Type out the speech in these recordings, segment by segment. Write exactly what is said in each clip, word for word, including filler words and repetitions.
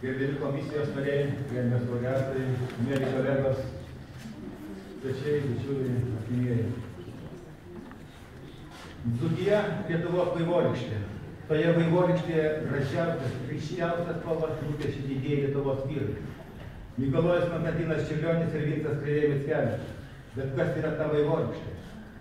Gerbiami komisijos nariai, gerbiamas laureatai, mėly kolegos, svečiai, bičiuliai, artimieji. Dzūkija Lietuvos vaivorykštė. Toje vaivorykštėje gražiausias, ryškiausias spalvas nupiešė didieji Lietuvos vyrai. Mikalojus Konstantinas Čiurlionis ir Vincas Krėvė Mickevičius. Bet kas yra ta vaivorykštė?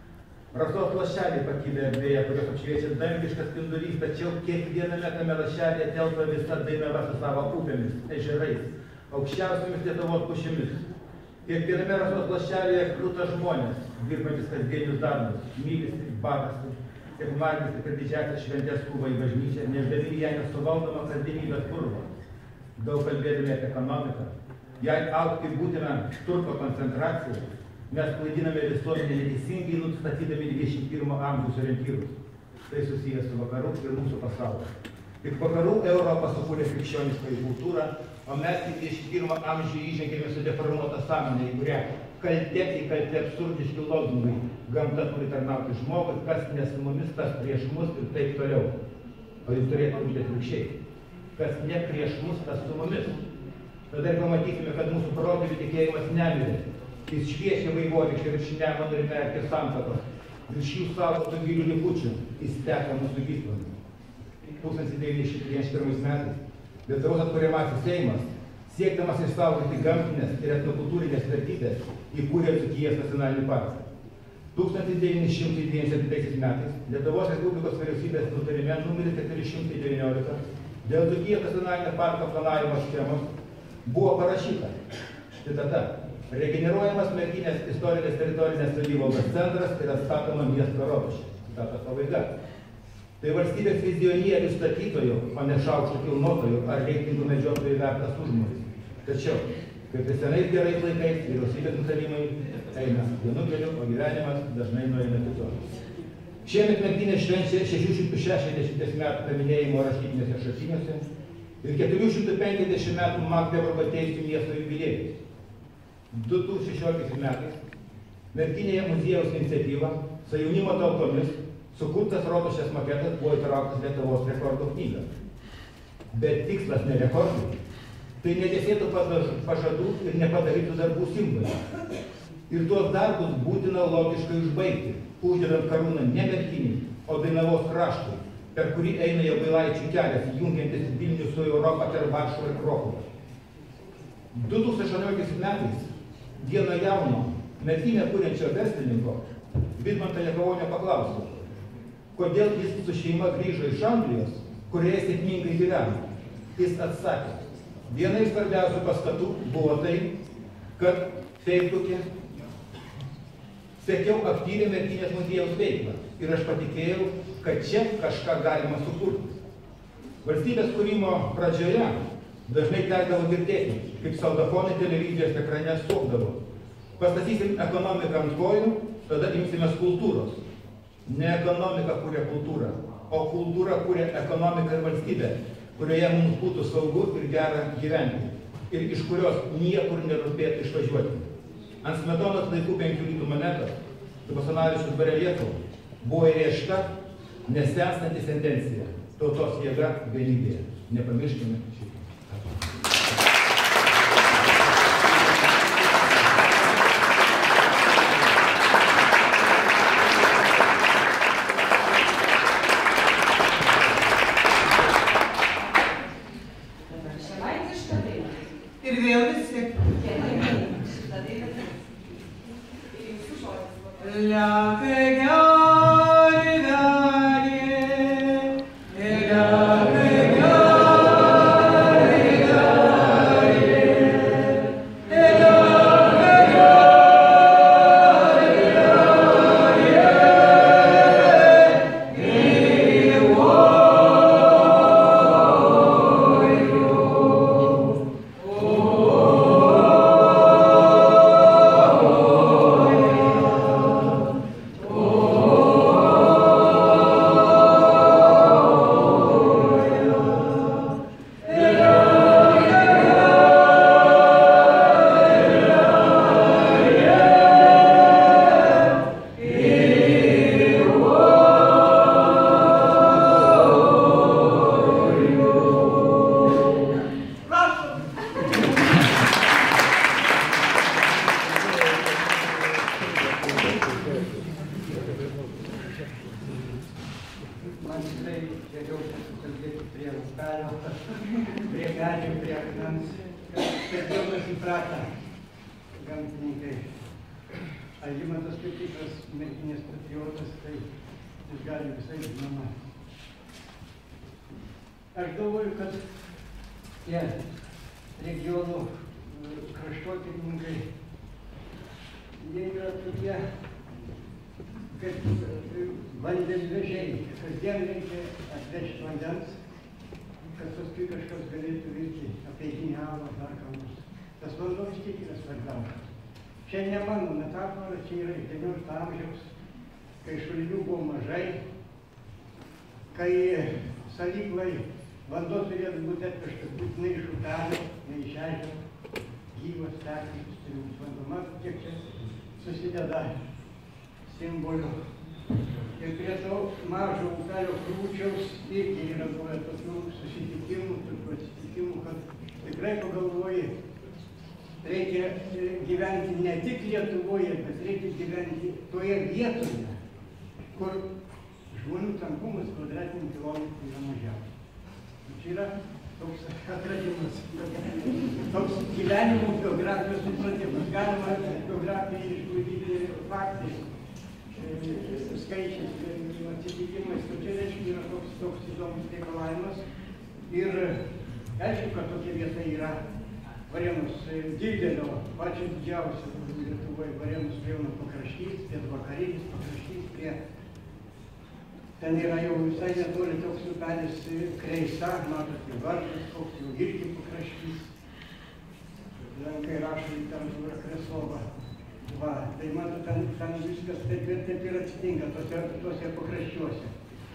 Rasos lašeliai pakibę erdvėje, kurios apšviečia dangiškas spindulys, tačiau kiekviename tame lašelėje telpa visa Dainava su savo upėmis, ežerais, aukščiausiomis Lietuvos pušimis. Kiekviename Rasos lašelėje kruta žmonės, dirbantis kasdienius darbus, mylisi, bagasi, sekmadienis ir didžiąsias šventės skuba į bažnyčią, nešdami ją nesuvaldomą kasdienybės purvą. Daug kalbėdami apie ekonomiką, jei augti būtina turto koncentraciją, mes klaidiname visuomenę neteisingai nustatydami dvidešimt pirmo amžiaus orientyrus. Tai susijęs su vakarų ir mūsų pasauliu. Tik vakarų Europą sukūrė krikščioniškąją kultūrą, o mes į dvidešimt pirmą amžių įžengėme su deformuota sąmonė, į kurią kalte įkalti absurdiški lozungai. Gamta turi tarnauti žmogui, kas ne su mumis, tas prieš mus ir taip toliau. O jis turėtų būti atvirkščiai. Kas ne prieš mus, tas su mumis. Tada ir pamatysime, kad mūsų protėvių tikėjimas nemirė. Jis šviečia vaivorykštę virš Nemuno ir Merkės santakos. Virš jų saugotų gilių likučių jis teka mūsų gyslami. tūkstantis devyni šimtai devyniasdešimt pirmais metais Lietuvos atkuriamasis Seimas, siekdamas išsaugoti gamtinės ir etnokultūrinės vertybės, įkūrė Dzūkijos nacionalinį parką. tūkstantis devyni šimtai devyniasdešimt septintaisiais metais Lietuvos Respublikos vyriausybės nutarime numeris keturi šimtai devyniolika dėl Dzūkijos nacionalinio parko planavimo schemos buvo parašyta, citata, regeneruojamas Merkinės istorinės teritorinės savivaldos centras ir atstatoma miesto rotušė. Citatos pabaiga. Tai valstybės vizionierių statytojų, o ne šaukštų kilnotojų ar reitingų medžiotojų vertas užmojis. Tačiau, kaip ir senais gerais laikais, vyriausybės nutarimai eina vienu keliu, o gyvenimas dažnai nueina kitur. Šiemet Merkinė švenčia šešių šimtų šešiasdešimties metų paminėjimo rašytiniuose šaltiniuose ir keturių šimtų penkiasdešimt metų Magdeburgo teisių miesto jubiliejus. du tūkstančiai šešioliktaisiais metais Merkinėje muziejaus iniciatyva su jaunimo tautomis sukurtas rotušės maketas buvo įtrauktas Lietuvos rekordų knygą. Bet tikslas ne rekordų, tai netesėtų pažadų ir nepadarytų darbų simbolių. Ir tuos darbus būtina logiškai užbaigti, uždedant karūną ne Merkinei, o Dainavos kraštui, per kurį eina Jogailaičių kelias, jungiantis Vilnių su Europą per Varšuvą ir Krokuvą. du tūkstančiai aštuonioliktaisiais metais vieno jauno Merkinę kuriančio verslininko Vidmanto Jakavonio paklausiau, kodėl jis su šeima grįžo iš Anglijos, kurioje sėkmingai gyveno. Jis atsakė, viena iš svarbiausių paskatų buvo tai, kad Feisbuke sekiau aktyvią Merkinės muziejaus veiklą ir aš patikėjau, kad čia kažką galima sukurti. Valstybės kūrimo pradžioje dažnai tekdavo girdėti, kaip saldafonai televizijos ekrane sukdavo. Pastatysim ekonomiką ant kojų, tada imsimės kultūros. Ne ekonomika kūrė kultūrą, o kultūra kūrė ekonomiką ir valstybę, kurioje mums būtų saugu ir gera gyventi ir iš kurios niekur nerūpėtų išvažiuoti. Ant Smetonos laikų penkių litų monetos su Basanavičiaus bareljefu buvo įrėžta nesenstanti sentencija – tautos jėga vienybėje. Nepamirškime šitą. Oh medžio prie akmens, kaip jaunas įpratę gamtininkai. Algimantas kaip tikras merkinės patriotas, tai jis gali visai žinoma. Aš galvoju, kad tie regionų kraštotyrininkai, jie yra tokie kaip vandenvežiai. Kasdien reikia atvežti vandens, kad paskui kažkas galėtų virti apeiginį alų ar ką nors. Tas vanduo vis tiek yra svarbiausias. Čia ne mano metafora, čia yra iš devyniolikto amžiaus, kai šulinių buvo mažai, kai salyklai vanduo turėtų būti atvežtas būtinai iš upelio, ne iš ežero, gyvas, tekantis, turintis vanduo. Matot, kiek čia susideda simbolių. Ir prie to mažo upelio krūčiaus irgi yra buvę tokių susitikimų, tokių atsitikimų, kad tikrai pagalvoji, reikia gyventi ne tik Lietuvoje, bet reikia gyventi toje vietoje, kur žmonių tankumas kvadratinių kilometrų yra mažiausias. Čia yra toks atradimas, toks gyvenimo geografijos supratimas. Galima geografiją išklaidyti faktais, skaičiais, atsitikimais, o čia reiškia yra toks, toks įdomus reikalavimas. Ir aišku, kad tokia vieta yra Varėnos didelio, pačio didžiausio Lietuvoje, Varėnos rajono pakraštys, pietvakarinis pakraštys, prie ten yra jau visai netoli toks upelis Kreisa, matot, Vardas, koks jau irgi pakraštys. Lenkai rašo literatūrą Kreslovą. Va, tai matot, ten, ten viskas taip ir taip ir atsitinka tose, tose pakraščiuose.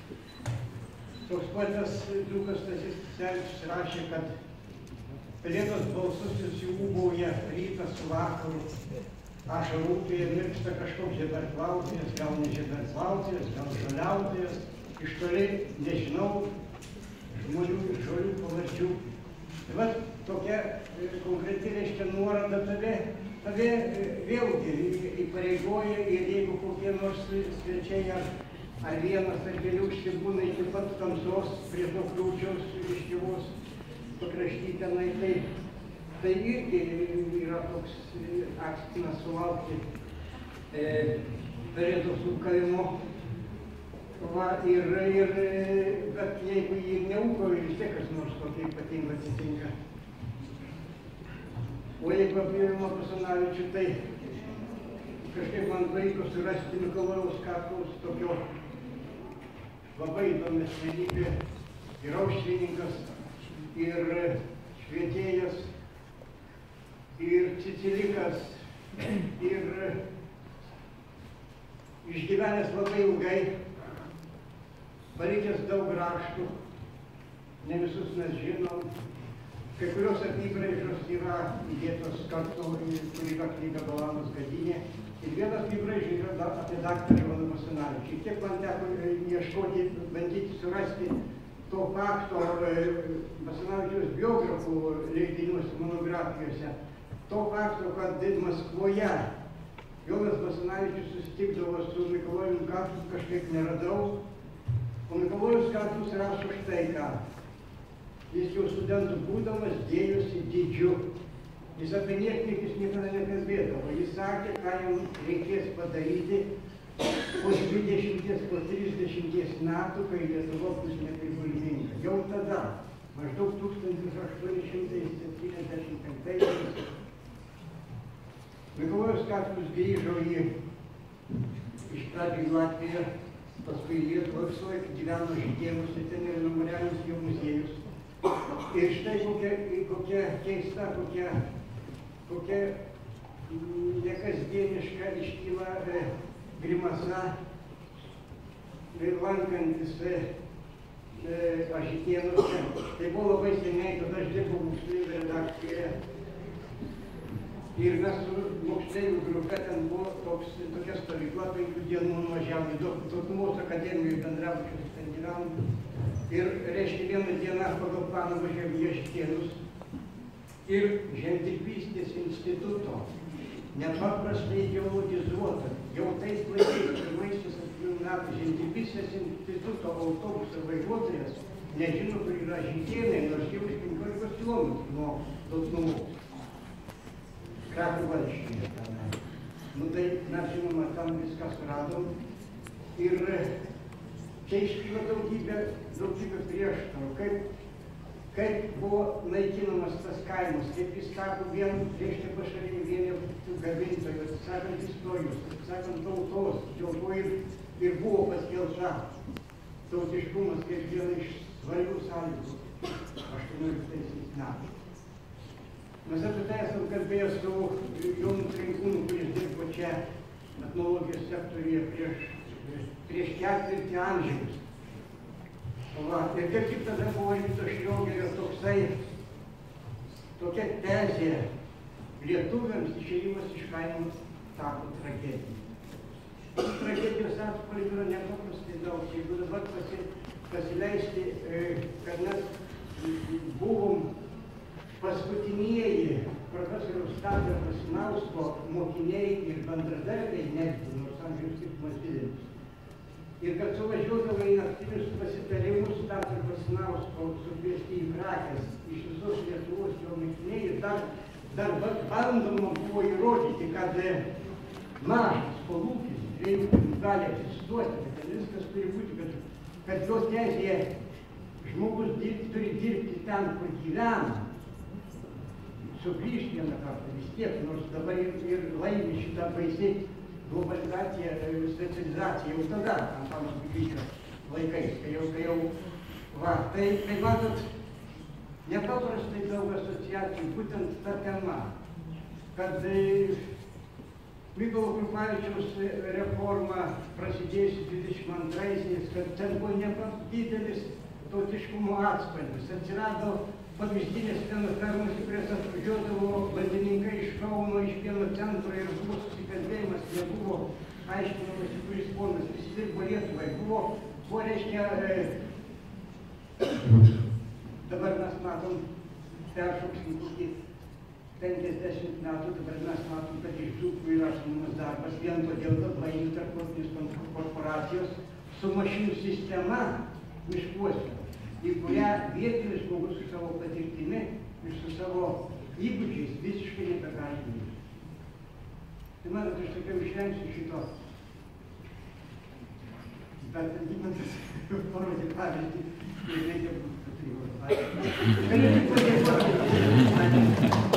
Toks poetas Dzūkas Stasys Tisevičius rašė, kad pelėdos balsus susiūbauja rytą su vakaru, ašarų upėje mirksta kažkoks žeberklautojas, gal ne žeberklautojas, gal žoliautojas, iš toli nežinau žmonių ir žolių pavardžių. Tai va, tokia konkreti reiškia nuoroda tave, tave vėlgi įpareigoja ir jeigu kokie nors svečiai ar, ar vienas ar keli užsibūna iki pat tamsos prie to kliūčiaus iškyvos pakrašty tenai, tai, tai irgi yra toks akstinas sulaukti e, pelėdos ūkavimo. Va, ir, ir, bet jeigu jį neūkauja, vis tiek kas nors tokio ypatingo atsitinka. O jeigu apie Joną Basanavičių, tai kažkaip man pavyko surasti Mikalojaus Katkaus tokio labai įdomi asmenybė, ir aušrininkas, ir švietėjas, ir cicilikas, ir išgyvenęs labai ilgai, palikęs daug raštų, ne visus mes žinom, kai kurios apybraižos yra įdėtos kartu, kur yra knyga Balanos gadynė, ir vienas apybraižai yra apie daktarą Joną Basanavičių. Kiek man teko ieškoti, bandyti surasti to fakto Basanavičiaus biografų leidiniuose, monografijose, to fakto, kad Maskvoje Jonas Basanavičius susitikdavo su Mikalojum Katkus, kažkaip neradau, o Mikalojus Katkus rašo štai ką. Jis jau studentų būdamas dėjosi didžiu. Jis apie niekniekius niekada nekalbėdavo. Jis sakė, ką jam reikės padaryti po dvidešimties, po trisdešimties metų, kai Lietuva bus neprivalminga. Jau tada, maždaug tūkstantis aštuoni šimtai septyniasdešimt penktaisiais, Mikalojus Katkus grįžo į iš pradžių į Latviją, paskui į Lietuvą, visą laiką gyveno Žydėnuose, ten yra memorialinis jo muziejus. Ir štai kokia, kokia keista, kokia, kokia nekasdieniška iškyla e, grimasa, e, lankantis e, Žydėnuose. Tai buvo labai seniai, tada aš dirbau moksleivių redakcijoje. Ir mes su moksleivių grupe ten buvo toks, tokia stovykla, penkių dienų nuvažiavome, Dokumos akademijoje bendrabučius ten gyvenom. Ir reiškia vieną dieną pagal planą važiavome į Žydėnus ir Žemdirbystės instituto, nepaprastai ideologizuota, jau tais laikais, pirmaisiais metais Žemdirbystės instituto autobuso vairuotojas nežino, kur yra Žydėnai, nors jau iš penkiolikos kilometrų. Dotnuvos. Kratų valsčiuje tenai. Nu tai mes žinoma tam viską suradom ir čia iškyla daugybė, daugybė prieštarų, kaip, kaip buvo naikinamas tas kaimas, kaip jis tapo vien, reiškia pašalinį vienų gamintojų, atsisakant istorijos, atsisakant tautos, dėl to ir, ir buvo paskelbta tautiškumas kaip viena iš svarbių sąlygų aštuonioliktaisiais metais. Mes apie tai esam kalbėję su Jonu Trinkūnu, kuris dirbo čia etnologijos sektoriuje prieš, prieš ketvirtį amžiaus. Va, ir kaip tik tada buvo Vyto Šliogerio toksai, tokia tezė, lietuviams išėjimas iš kaimo tapo tragedija. Tragedijos atspalvių yra nepaprastai daug. Jeigu dabar pasi, pasileisti, kad mes buvom paskutinieji profesoriaus Stasio Krasinausko mokiniai ir bendradarbiai netgi, nors amžiaus skirtumas didelis. Ir kad suvažiuodavo į naktinius pasitarimus Stasio Krasinausko sukviesti į Krakės iš visos Lietuvos jo mokiniai ir dar, dar bandoma buvo įrodyti, kad mažas kolūkis dviejų gali egzistuoti, kad viskas turi būti, kad, kad jo teisėje žmogus dirb, turi dirbti ten, kur gyvena. Sugrįžti vieną kartą vis tiek, nors dabar ir, ir laimi šitą baisį globalizaciją, specializaciją jau tada, Antano Byčio laikais, kai jau, kai jau, va, tai, tai matot, nepaprastai daug asociacijų, būtent ta tema, kad Mykolo Krupavičiaus reforma prasidėjusi dvidešimt antraisiais, kad ten buvo nepavydelis tautiškumo atspalvis, atsirado pavyzdinės pieno fermos, į kurias atvažiuodavo valdininkai iš Kauno, iš pieno centro ir buvo susikalbėjimas, nebuvo aiškinamas, kuris ponas, visi dirbo Lietuvai. Buvo, buvo reiškia, e, dabar mes matom, peršoksim kokį penkiasdešimt metų, dabar mes matom, kad iš dzūkų yra sumamas darbas, vien todėl, kad laimi tarptautinės korporacijos su mašinų sistema miškuose, į kurią vietinis žmogus su savo patirtimi ir su savo įgūdžiais visiškai nebegali grįžti. Tai manot, aš tokiau išvengsiu šito. Bet Vygantas parodė pavyzdį ir reikia patrioti. Galiu tik padėkoti.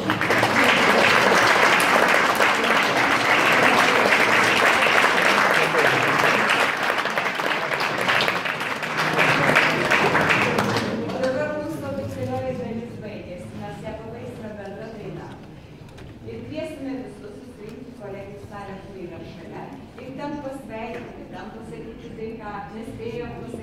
Nespėjom